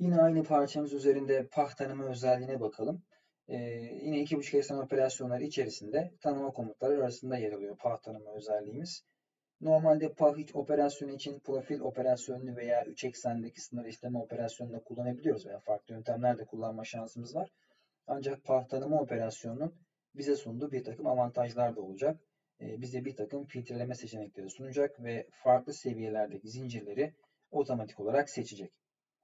Yine aynı parçamız üzerinde pah tanıma özelliğine bakalım. Yine 2,5 eksen operasyonları içerisinde tanıma komutları arasında yer alıyor pah tanıma özelliğimiz. Normalde pah operasyonu için profil operasyonunu veya 3 eksendeki sınır işleme operasyonunu da kullanabiliyoruz veya farklı yöntemlerde kullanma şansımız var. Ancak pah tanıma operasyonunun bize sunduğu bir takım avantajlar da olacak. Bize bir takım filtreleme seçenekleri sunacak ve farklı seviyelerdeki zincirleri otomatik olarak seçecek.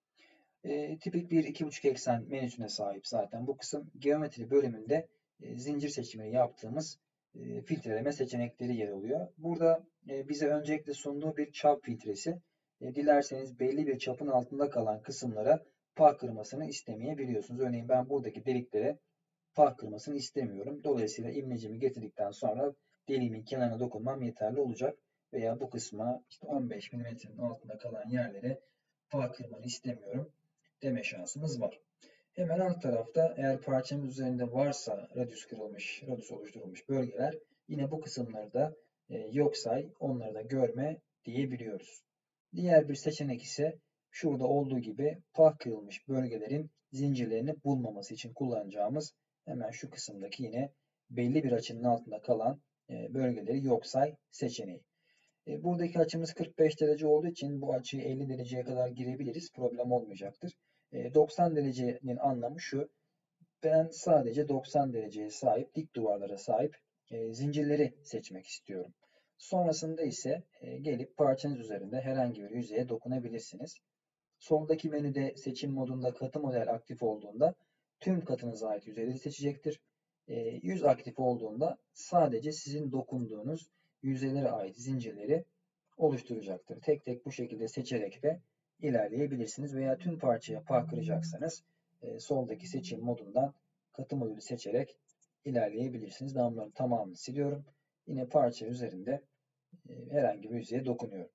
Tipik bir 2,5 eksen menüsüne sahip zaten bu kısım. Geometri bölümünde zincir seçimini yaptığımız filtreleme seçenekleri yer alıyor. Burada bize öncelikle sunduğu bir çap filtresi. Dilerseniz belli bir çapın altında kalan kısımlara pah kırmasını istemeyebiliyorsunuz. Örneğin ben buradaki deliklere pah kırmasını istemiyorum. Dolayısıyla imlecimi getirdikten sonra deliğimin kenarına dokunmam yeterli olacak. Veya bu kısma işte 15 milimetrenin altında kalan yerlere pah kırmanı istemiyorum deme şansımız var. Hemen alt tarafta eğer parçamız üzerinde varsa radius kırılmış, radius oluşturulmuş bölgeler yine bu kısımları da yok say, onları da görme diyebiliyoruz. Diğer bir seçenek ise şurada olduğu gibi pah kırılmış bölgelerin zincirlerini bulmaması için kullanacağımız hemen şu kısımdaki yine belli bir açının altında kalan bölgeleri yok say seçeneği. Buradaki açımız 45 derece olduğu için bu açıyı 50 dereceye kadar girebiliriz. Problem olmayacaktır. 90 derecenin anlamı şu. Ben sadece 90 dereceye sahip, dik duvarlara sahip zincirleri seçmek istiyorum. Sonrasında ise gelip parçanız üzerinde herhangi bir yüzeye dokunabilirsiniz. Soldaki menüde seçim modunda katı model aktif olduğunda tüm katınıza ait yüzeyleri seçecektir. Yüz aktif olduğunda sadece sizin dokunduğunuz yüzeylere ait zincirleri oluşturacaktır. Tek tek bu şekilde seçerek de ilerleyebilirsiniz veya tüm parçaya pah kıracaksanız soldaki seçim modundan katı modülü seçerek ilerleyebilirsiniz. Ben bunların tamamını siliyorum. Yine parça üzerinde herhangi bir yüzeye dokunuyorum.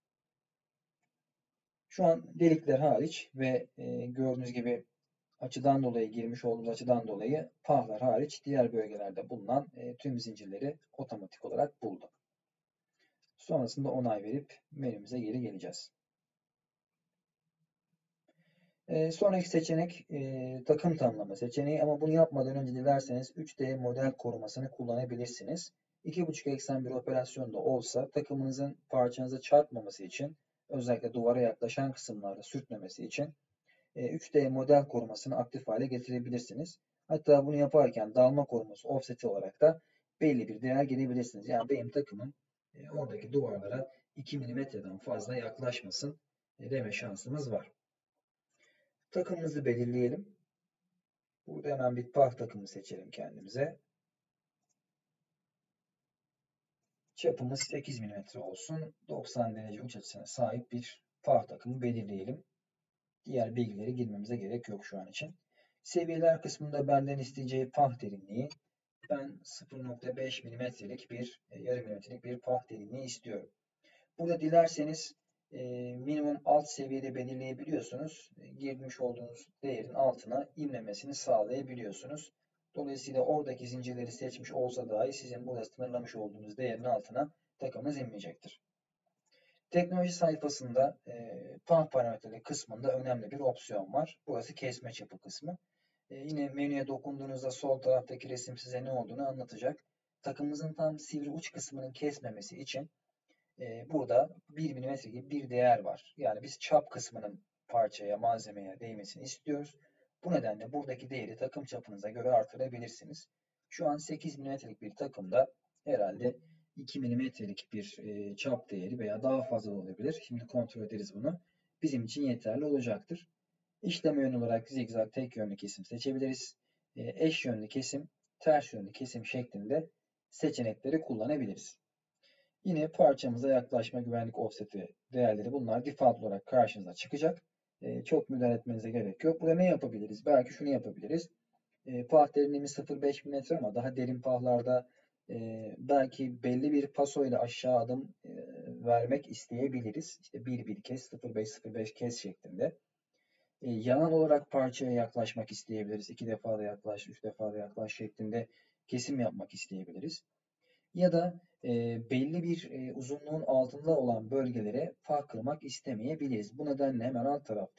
Şu an delikler hariç ve gördüğünüz gibi açıdan dolayı girmiş olduğumuz açıdan dolayı pahlar hariç diğer bölgelerde bulunan tüm zincirleri otomatik olarak buldu. Sonrasında onay verip menümüze geri geleceğiz. Sonraki seçenek takım tanımlama seçeneği ama bunu yapmadan önce dilerseniz 3D model korumasını kullanabilirsiniz. 2,5 eksen bir operasyonda olsa takımınızın parçanıza çarpmaması için özellikle duvara yaklaşan kısımlarda sürtmemesi için 3D model korumasını aktif hale getirebilirsiniz. Hatta bunu yaparken dalma koruması offseti olarak da belli bir değer girebilirsiniz. Yani benim takımım oradaki duvarlara 2 milimetreden fazla yaklaşmasın deme şansımız var. Takımımızı belirleyelim. Burada hemen bir pah takımı seçelim kendimize. Çapımız 8 milimetre olsun. 90 derece uç açısına sahip bir pah takımı belirleyelim. Diğer bilgileri girmemize gerek yok şu an için. Seviyeler kısmında benden isteyeceği pah derinliği. Ben 0,5 milimetrelik bir yarım milimetrelik bir pah derinliği istiyorum. Burada dilerseniz minimum alt seviyede belirleyebiliyorsunuz. Girmiş olduğunuz değerin altına inmemesini sağlayabiliyorsunuz. Dolayısıyla oradaki zincirleri seçmiş olsa dahi sizin burada sınırlamış olduğunuz değerin altına takımınız inmeyecektir. Teknoloji sayfasında pah parametreleri kısmında önemli bir opsiyon var. Burası kesme çapı kısmı. Yine menüye dokunduğunuzda sol taraftaki resim size ne olduğunu anlatacak. Takımımızın tam sivri uç kısmının kesmemesi için burada 1 milimetre gibi bir değer var. Yani biz çap kısmının parçaya, malzemeye değmesini istiyoruz. Bu nedenle buradaki değeri takım çapınıza göre artırabilirsiniz. Şu an 8 milimetrelik bir takımda herhalde 2 milimetrelik bir çap değeri veya daha fazla olabilir. Şimdi kontrol ederiz bunu. Bizim için yeterli olacaktır. İşlem yönü olarak zigzag tek yönlü kesim seçebiliriz. Eş yönlü kesim, ters yönlü kesim şeklinde seçenekleri kullanabiliriz. Yine parçamıza yaklaşma güvenlik offseti değerleri bunlar default olarak karşınıza çıkacak. Çok müdahale etmenize gerek yok. Burada ne yapabiliriz? Belki şunu yapabiliriz. Pah derinliğimiz 0,5 mm ama daha derin pahlarda belki belli bir paso ile aşağı adım vermek isteyebiliriz. İşte 1 kez, 0,5 kez şeklinde. Yanan olarak parçaya yaklaşmak isteyebiliriz. 2 defa da yaklaş, 3 defa da yaklaş şeklinde kesim yapmak isteyebiliriz. Ya da belli bir uzunluğun altında olan bölgelere pah kırmak istemeyebiliriz. Bu nedenle hemen alt tarafta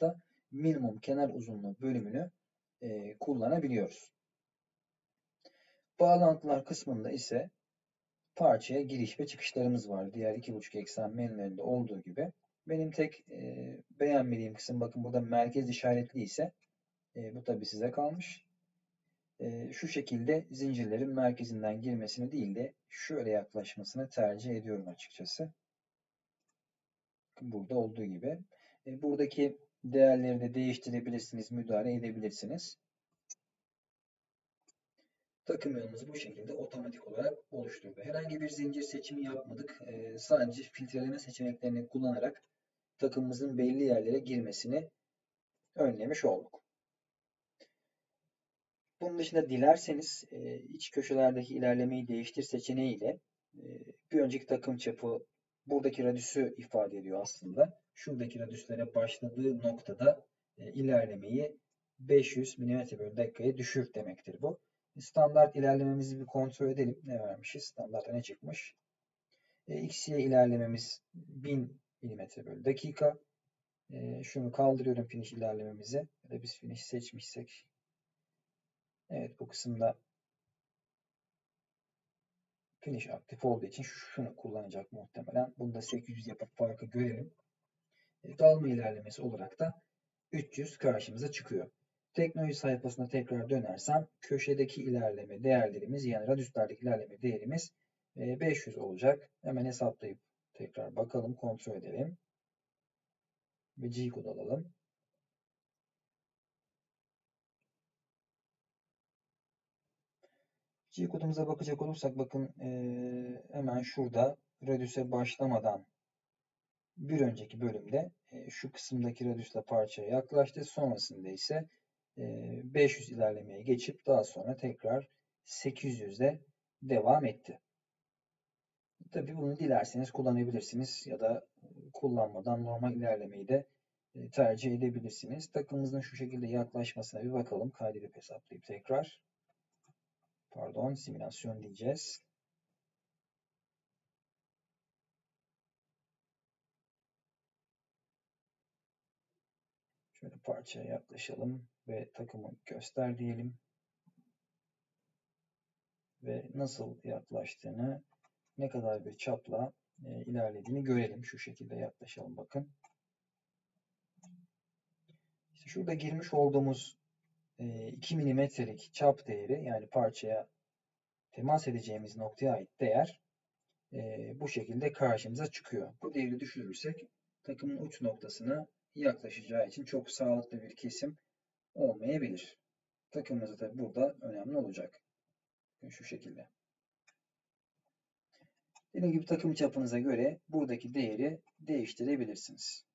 minimum kenar uzunluğu bölümünü kullanabiliyoruz. Bağlantılar kısmında ise parçaya giriş ve çıkışlarımız var. Diğer 2,5 eksen menülerinde olduğu gibi. Benim tek beğenmediğim kısım, bakın burada merkez işaretli ise bu tabi size kalmış. Şu şekilde zincirlerin merkezinden girmesini değil de şöyle yaklaşmasını tercih ediyorum açıkçası. Burada olduğu gibi. Buradaki değerleri de değiştirebilirsiniz, müdahale edebilirsiniz. Takım yolumuz bu şekilde otomatik olarak oluşturdu. Herhangi bir zincir seçimi yapmadık. Sadece filtreleme seçeneklerini kullanarak takımımızın belli yerlere girmesini önlemiş olduk. Bunun dışında dilerseniz iç köşelerdeki ilerlemeyi değiştir seçeneğiyle bir önceki takım çapı buradaki radüsü ifade ediyor aslında. Şuradaki radüslere başladığı noktada ilerlemeyi 500 mm/dakikaya düşür demektir bu. Standart ilerlememizi bir kontrol edelim. Ne vermişiz? Standartta ne çıkmış? XY ilerlememiz 1000 mm/dakika. Şunu kaldırıyorum, finish ilerlememizi. Ya da biz finish seçmişsek. Evet, bu kısımda finish aktif olduğu için şunu kullanacak muhtemelen. Bunu da 800 yapıp farkı görelim. Dalma ilerlemesi olarak da 300 karşımıza çıkıyor. Teknoloji sayfasına tekrar dönersem köşedeki ilerleme değerlerimiz, yani radüslerdeki ilerleme değerimiz 500 olacak. Hemen hesaplayıp tekrar bakalım, kontrol edelim. Ve G-kod alalım. G-kodumuza bakacak olursak bakın hemen şurada radüse başlamadan bir önceki bölümde şu kısımdaki radüsle parçaya yaklaştı. Sonrasında ise 500 ilerlemeye geçip daha sonra tekrar 800'de devam etti. Tabii bunu dilerseniz kullanabilirsiniz ya da kullanmadan normal ilerlemeyi de tercih edebilirsiniz. Takımımızın şu şekilde yaklaşmasına bir bakalım. Kaydedip hesaplayıp tekrar. Pardon, simülasyon diyeceğiz. Şöyle parçaya yaklaşalım ve takımı göster diyelim. Ve nasıl yaklaştığını, ne kadar bir çapla ilerlediğini görelim. Şu şekilde yaklaşalım bakın. İşte şurada girmiş olduğumuz 2 milimetrelik çap değeri, yani parçaya temas edeceğimiz noktaya ait değer bu şekilde karşımıza çıkıyor. Bu değeri düşürürsek takımın uç noktasına yaklaşacağı için çok sağlıklı bir kesim olmayabilir. Takımımız da burada önemli olacak. Şu şekilde. Dediğim gibi takım çapınıza göre buradaki değeri değiştirebilirsiniz.